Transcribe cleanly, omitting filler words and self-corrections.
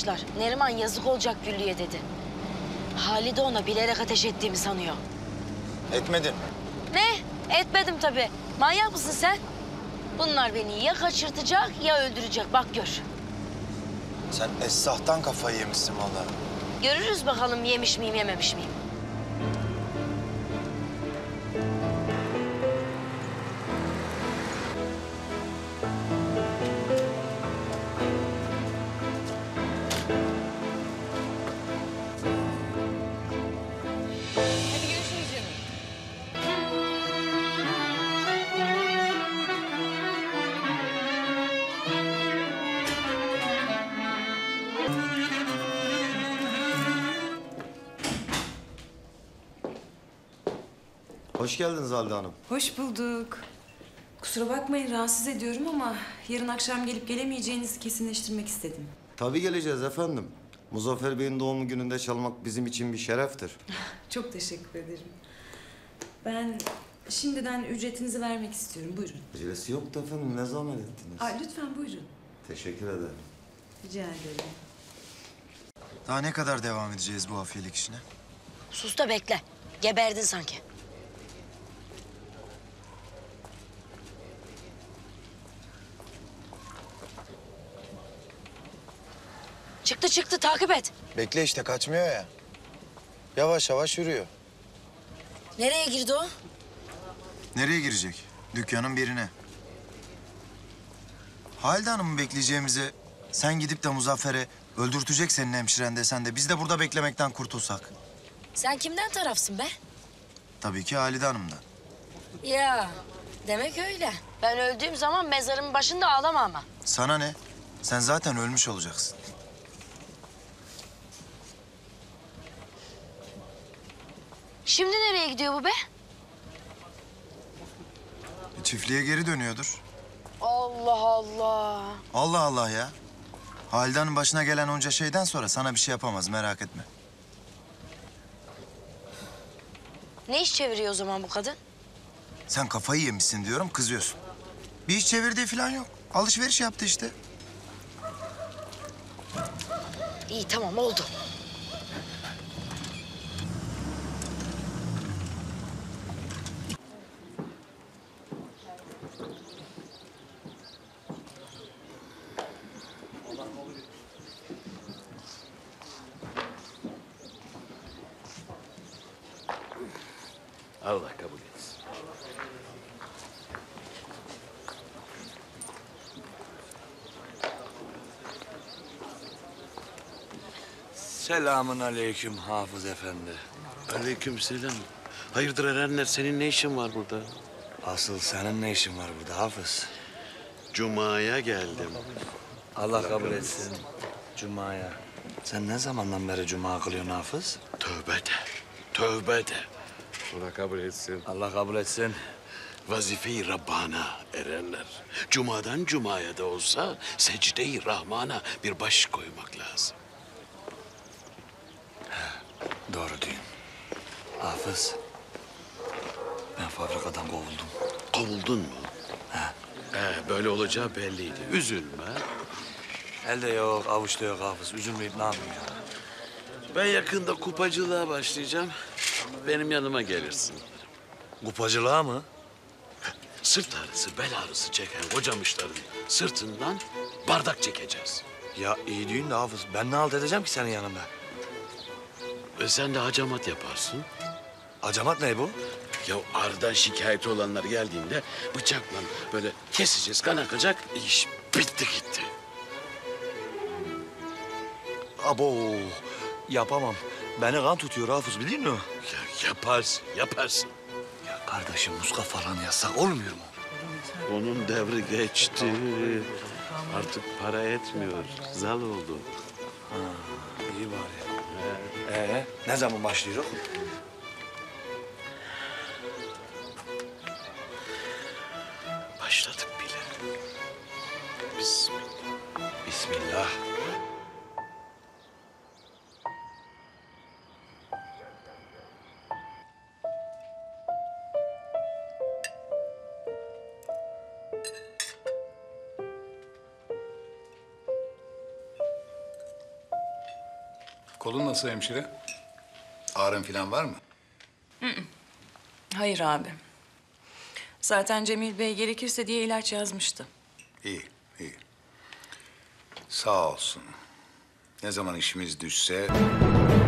arkadaşlar. Neriman yazık olacak Güllü'ye dedi. Halide ona bilerek ateş ettiğimi sanıyor. Etmedin. Ne? Etmedim tabii. Manyak mısın sen? Bunlar beni ya kaçırtacak ya öldürecek. Bak gör. Sen Esrah'tan kafayı yemişsin vallahi. Görürüz bakalım yemiş miyim yememiş miyim? Hadi görüşürüz canım. Hoş geldiniz Halide Hanım. Hoş bulduk. Kusura bakmayın rahatsız ediyorum ama yarın akşam gelip gelemeyeceğinizi kesinleştirmek istedim. Tabii geleceğiz efendim. Muzaffer Bey'in doğum gününde çalmak bizim için bir şereftir. Çok teşekkür ederim. Ben şimdiden ücretinizi vermek istiyorum. Buyurun. Acelesi yoktu efendim. Ne zahmet ettiniz? Lütfen buyurun. Teşekkür ederim. Rica ederim. Daha ne kadar devam edeceğiz bu hafiyelik işine? Sus da bekle. Geberdin sanki. Çıktı takip et. Bekle işte kaçmıyor ya. Yavaş yavaş yürüyor. Nereye girdi o? Nereye girecek? Dükkanın birine. Halide Hanım'ı bekleyeceğimize sen gidip de Muzaffer'e öldürtecek senin hemşiren desen de biz de burada beklemekten kurtulsak. Sen kimden tarafsın be? Tabii ki Halide Hanım'dan. Ya demek öyle. Ben öldüğüm zaman mezarımın başında ağlama ama. Sana ne? Sen zaten ölmüş olacaksın. Şimdi nereye gidiyor bu be? Çiftliğe geri dönüyordur. Allah Allah. Allah Allah ya. Halide Hanım başına gelen onca şeyden sonra sana bir şey yapamaz merak etme. Ne iş çeviriyor o zaman bu kadın? Sen kafayı yemişsin diyorum kızıyorsun. Bir iş çevirdiği falan yok. Alışveriş yaptı işte. İyi tamam oldu. Allah kabul etsin. Selamun aleyküm Hafız Efendi. Aleykümselam. Hayırdır Erenler, senin ne işin var burada? Asıl senin ne işin var burada Hafız? Cuma'ya geldim. Allah kabul etsin. Cuma'ya. Sen ne zamandan beri cuma kılıyorsun Hafız? Tövbe de, tövbe de. Allah kabul etsin. Allah kabul etsin. Vazife-i Rabbana Erenler. Cuma'dan Cuma'ya da olsa secde-i Rahman'a bir baş koymak lazım. Doğru diyorsun. Hafız, ben fabrikadan kovuldum. Kovuldun mu? Böyle olacağı belliydi. Üzülme. Elde yok, avuçta yok Hafız. Üzülmeyip ne yapayım ya? Ben yakında kupacılığa başlayacağım. Benim yanıma gelirsin. Kupacılığa mı? Sırt ağrısı, bel ağrısı çeken kocamışların sırtından bardak çekeceğiz. Ya iyi diyorsun da Hafız. Ben ne halt edeceğim ki senin yanında? Sen de hacamat yaparsın. Acamat ne bu? Ya ağrıdan şikayeti olanlar geldiğinde bıçakla böyle keseceğiz, kan akacak. İş bitti gitti. Abo, yapamam. Beni kan tutuyor Hafız biliyor musun? Ya yaparsın, yaparsın. Ya kardeşim muska falan yazsak olmuyor mu? Onun devri geçti. Artık para etmiyor. Zal oldu. İyi bari. Ne zaman başlıyor? Başladık bile. Bismillah. Bismillah. Kolun nasıl hemşire? Ağrın falan var mı? Hayır abi. Zaten Cemil Bey gerekirse diye ilaç yazmıştı. İyi, iyi. Sağ olsun. Ne zaman işimiz düşse